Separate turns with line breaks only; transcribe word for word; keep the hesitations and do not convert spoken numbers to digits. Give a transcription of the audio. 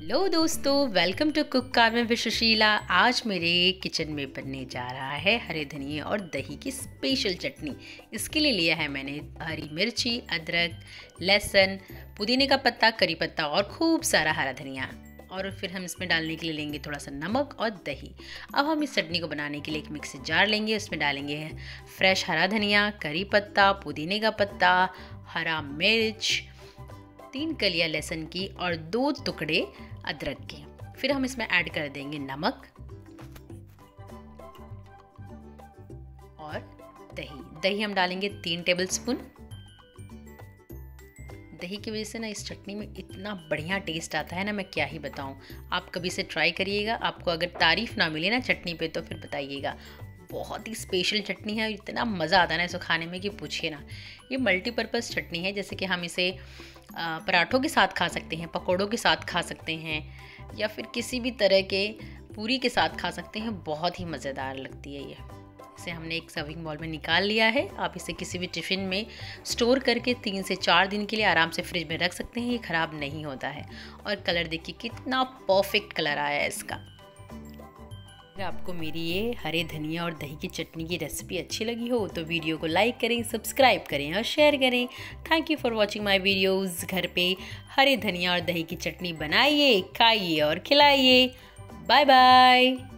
Hello दोस्तों, welcome to cook car में विश्वशीला। आज मेरे किचन में बनने जा रहा है हरे धनिए और दही की स्पेशल चटनी। इसके लिए लिया है मैंने हरी मिर्ची, अदरक, लहसुन, पुदीने का पत्ता, करी पत्ता और खूब सारा हरा धनिया। और फिर हम इसमें डालने के लिए लेंगे थोड़ा सा नमक और दही। अब हम इस चटनी को बनाने के लिए एक मिक्सी जार लेंगे। उसमें डालेंगे फ्रेश हरा धनिया, करी पत्ता, पुदीने का पत्ता, हरा मिर्च, तीन कलियां लहसुन की और दो टुकड़े अदरक के। फिर हम इसमें ऐड कर देंगे नमक और दही। दही हम डालेंगे तीन टेबलस्पून। दही की वजह से ना इस चटनी में इतना बढ़िया टेस्ट आता है ना, मैं क्या ही बताऊं। आप कभी से ट्राई करिएगा। आपको अगर तारीफ ना मिले ना चटनी पे तो फिर बताइएगा। बहुत ही स्पेशल चटनी है, इतना मज़ा आता है ना इसको खाने में कि पूछिए ना। ये मल्टीपर्पज़ चटनी है, जैसे कि हम इसे पराठों के साथ खा सकते हैं, पकोड़ों के साथ खा सकते हैं, या फिर किसी भी तरह के पूरी के साथ खा सकते हैं। बहुत ही मज़ेदार लगती है ये। इसे हमने एक सर्विंग बॉल में निकाल लिया है। आप इसे किसी भी टिफ़िन में स्टोर करके तीन से चार दिन के लिए आराम से फ्रिज में रख सकते हैं। ये ख़राब नहीं होता है। और कलर देखिए कितना परफेक्ट कलर आया है इसका। अगर आपको मेरी ये हरे धनिया और दही की चटनी की रेसिपी अच्छी लगी हो तो वीडियो को लाइक करें, सब्सक्राइब करें और शेयर करें। Thank you for watching my videos. घर पे हरे धनिया और दही की चटनी बनाइए, खाइए और खिलाइए। Bye bye.